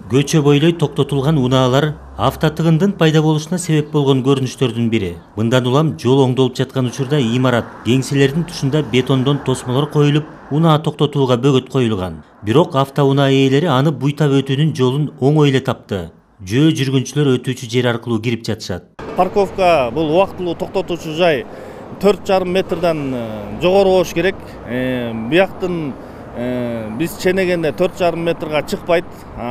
Көчө бойлой токтотулган унаалар автотыгындын пайда болушуна себеп болгон көрүнүштөрдүн бири. Мындан улам жол оңдолуп жаткан учурда имарат, кеңселердин тушунда бетондон тосмолор коюлуп, унаа токтотууга бөгөт коюлган. Бирок автоунаа ээлери аны буйтап өтүүнүн жолун оңой эле тапты. Жөө жүргүнчүлөр өтүүчү жер аркылуу кирип жатышат. Парковка бул убактылуу токтотуучу жай 4,5 метрден жогору болуш керек. Бияктын биз ченегенде 4,5 метрге чыкпайт.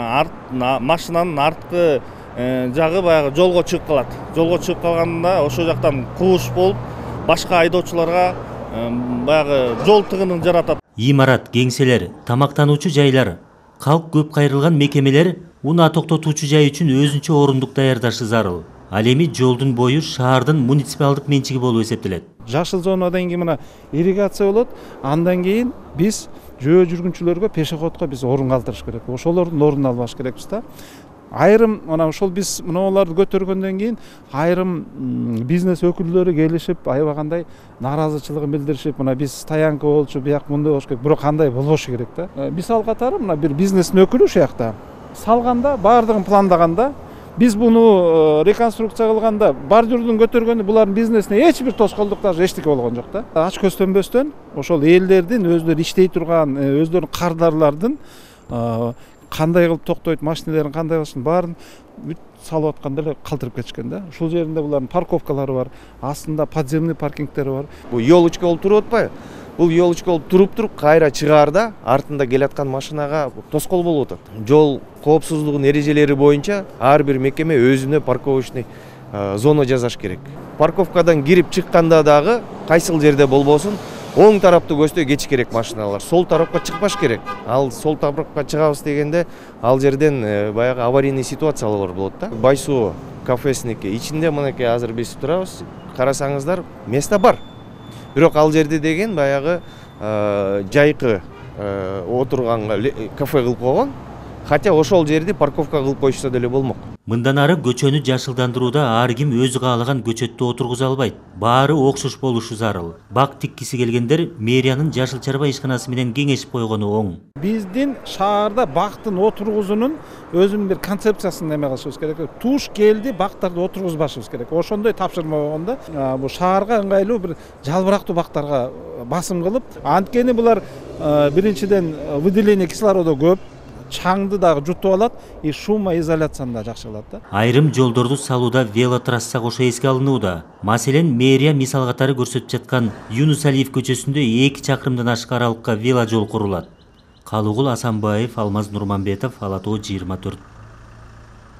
Машинанын арткы жагы баягы жолго чыгып калат. Жолго чыгып калганда ошол жактан кууш болуп, башка айдоочуларга баягы жол тыгынын жаратат. Имарат, кеңселер, тамактануучу жайлар, калк көп кайрылган мекемелер унаа токтотуучу жай үчүн өзүнчө орундук даярдашы зарыл. Ал эми жолдун бою шаардын муниципалдык менчиги болуп эсептелет. Жашыл зонадан кийин мына ирригация болот. Андан кийин биз жөө жүргүнчүлөргө, пешеходко биз орун калтырыш керек. Ошолордун ордун албаш керекпиз да. Айрым мына ошол биз мыналарды көтөргөндөн кийин айрым бизнес өкүлдөрү келишип, аябагандай нааразычылыгын билдиришип, мына биз таянка болчу, бияк мындай болуш керек. Бирок кандай болбошу керек да. Мисал катары мына бир бизнестин өкүлү ушул жакта салганда, баардыгын пландаганда, биз буну реконструкция кылганда, бордюрдун көтөргөндө булардын бизнесине эч бир тоскоолдук даже эчтеке болгон жок да. Ач көзтөнбөстөн ошол элдердин өздөрү иштей турган, өздөрүнүн кардарлардын кандай кылып токтойт, машиналерин кандай кылышын баарын бүт салып атканда эле калтырып кетишкен да. Ушул жеринде булардын парковкалары бар, астында подземный паркингтери бар. Бул елочка болуп туруп атпайбы? Бул елочка болуп туруп кайра чыгаарда артында келаткан машинага тоскоол болуп атат. Жол коопсуздугунун эрежелери боюнча ар бир мекеме өзүнө парковочный зона жасаш керек. Парковкадан кирип чыкканда дагы кайсыл жерде болбосун оң тарапты көздөй кетиш керек машиналар. Сол тарапка чыкпаш керек. Ал сол тарапка чыгабыз дегенде ал жерден баягы аварийный ситуациялар болот да. Байсуу кафесиники ичинде мынакей азыр биз турабыз. Карасаңыздар, место бар. Бирок ал жерде деген баягы жайкы отурганга кафе кылып койгон. Хотя ошол жерди парковка кылып коюшса деле болмок. Мындан ары көчөнү жашылдандырууда ар ким өзү каалаган көчөттү отургуза албайт. Баары окшош болушу зарыл. Бак тиккиси келгендер мэриянын жашыл чарба ишканасы менен кеңешип койгону оң. Биздин шаарда бактын отургузуунун өзүнүн бир концепциясын неме кылышыбыз керек. Туш келди, бактарды отургузбашыбыз керек. Ошондой тапшырма болгондо бул шаарга ыңгайлуу бир жалбырактуу бактарга басым кылып, анткени булар биринчиден выделение кислорода көп, чаңды дагы жутуп алат, шумоизоляцияны да жакшы кылат да. Айрым жолдорду салууда велотрасса кошо эске алынууда. Маселен, мэрия мисал катары көрсөтүп жаткан Юнус Алиев көчөсүндө 2 чакырымдан ашык аралыкка веложол курулат. Калугул Асанбаев, Алмаз Нурманбетов, Ала Тоо 24.